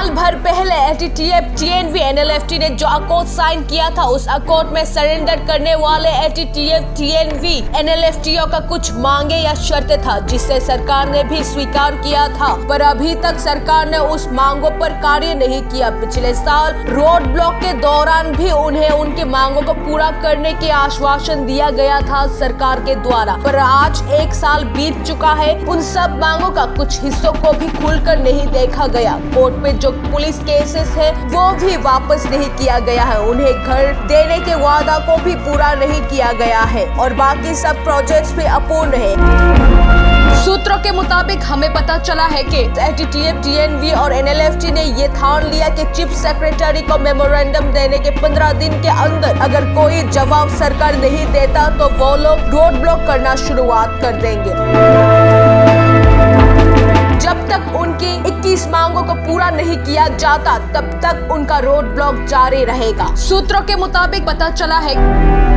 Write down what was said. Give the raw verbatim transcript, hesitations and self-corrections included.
साल भर पहले एटीटीएफ, टीएनवी, एनएलएफटी ने जो अकॉर्ड साइन किया था, उस अकॉर्ड में सरेंडर करने वाले एटीटीएफ, टीएनवी, एनएलएफटीओ का कुछ मांगे या शर्तें था, जिसे सरकार ने भी स्वीकार किया था, पर अभी तक सरकार ने उस मांगों पर कार्य नहीं किया। पिछले साल रोड ब्लॉक के दौरान भी उन्हें उनकी मांगों को पूरा करने के आश्वासन दिया गया था सरकार के द्वारा, पर आज एक साल बीत चुका है, उन सब मांगों का कुछ हिस्सों को भी खुलकर नहीं देखा गया। कोर्ट में जो पुलिस केसेस है वो भी वापस नहीं किया गया है, उन्हें घर देने के वादा को भी पूरा नहीं किया गया है और बाकी सब प्रोजेक्ट्स भी अपूर्ण है। सूत्रों के मुताबिक हमें पता चला है कि एटीटीएफ, टीएनवी और एनएलएफटी ने ये ठान लिया कि चीफ सेक्रेटरी को मेमोरेंडम देने के पंद्रह दिन के अंदर अगर कोई जवाब सरकार नहीं देता तो वो लोग रोड ब्लॉक करना शुरुआत कर देंगे। जब तक उनकी इक्कीस मांगों को पूरा नहीं किया जाता तब तक उनका रोड ब्लॉक जारी रहेगा। सूत्रों के मुताबिक पता चला है